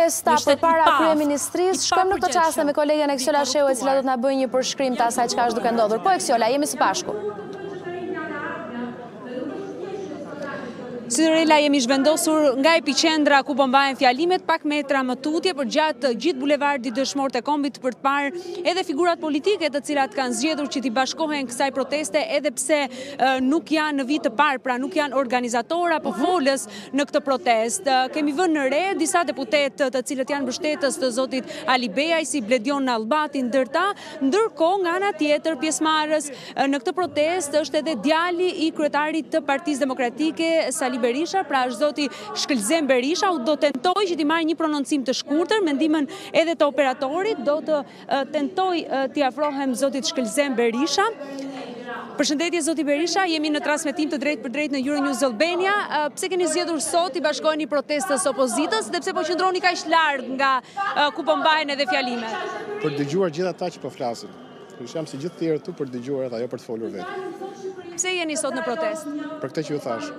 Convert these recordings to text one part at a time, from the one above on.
Sta për para kryeministrisë, shkojmë në këtë çast me kolegen Eksiola Shehu, e cila do të na bëjë një përshkrim të asaj çka është duke ndodhur. Po Eksiola, jemi së bashku. Cinderella, jemi zhvendosur nga epicendra ku mbahen fjalimet pak metra më tutje për gjatë gjithë bulevardit Dëshmorët e Kombit për të parë edhe figurat politike të cilat kanë zgjedhur që t'i bashkohen kësaj proteste, edhe pse nuk janë në vit të parë, pra nuk janë organizator apo folës në këtë protestë. Kemi vënë në re disa deputet të cilët janë mbështetës të zotit Ali Beaj, si Bledion Nallbati ndërta, ndërkohë nga ana tjetër pjesëmarrës në këtë protestë është edhe djali i kryetarit të Partisë Demokratike, Sali Berisha, pra është zoti Shkëlzem Berisha. U do tentoj që t'i marrë një prononcim të shkurtër, me ndihmën edhe të operatorit, do të tentoj t'i afrohem zotit Shkëlzem Berisha. Përshëndetje zoti Berisha, jemi në transmetim të drejt për drejt në Euronews Albania. Pse keni zgjedhur sot i bashkoheni protestës opozitës dhe pse po qëndroni kaq larg nga ku po mbahen edhe fjalimet? Për dëgjuar gjithë ata që po flasin. Jam si gjithë tjerë tu për dëgjuar edhe ajo për të folur vetë. Pse jeni sot në protestë? Për këtë që ju thash.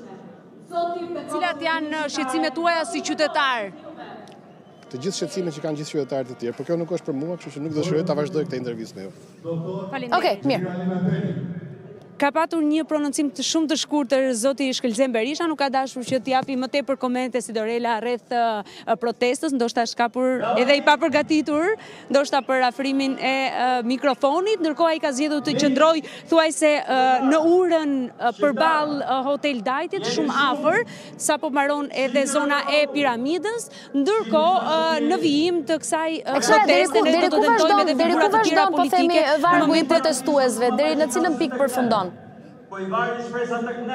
Cilat janë shqetësimet tuaja si qytetar? Të gjithë shqetësimet që kanë gjithë qytetarët e tjerë, por kjo nuk është për mua, kështu që nuk dëshiroj ta vazhdoj këtë intervistë me ju. Faleminderit. Okej, mirë. Ka patur një prononcim të shumë të shkurtër zoti Shkëlzem Berisha, nuk ka dashur që t'japi më tepër komente Cinderella rreth protestës, ndoshta shkapur edhe i papërgatitur, ndoshta për afrimin e mikrofonit, ndërkohë ai ka zgjedhur të qëndrojë thuajse në urën përballë Hotel Dajtit, shumë afër, sapo mbaron edhe zona e piramidës, ndërkohë në vijim të kësaj proteste ne do të tentojmë edhe figura të tjera politike. Po themi vargu i protestuesve, deri në cilën pikë përfundon? Po i varri shpresa tek ne.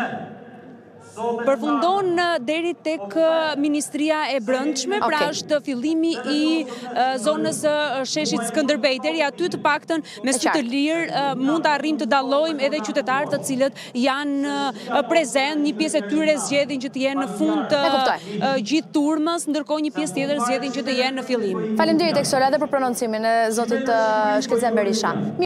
Përfundon deri tek Ministria e Brendshme, pra është fillimi i zonës sheshit Skënderbej. Deri aty të paktën me sy të lirë mund të arrijmë të dallojmë edhe qytetarët të cilët janë prezent, një pjesë e tyre zgjedhin që të jenë në fund të gjithë turmës, ndërkohë një pjesë tjetër zgjedhin që të jenë në fillim. Faleminderit Eksiola edhe për prononcimin e zotit Shkëlzem Berisha.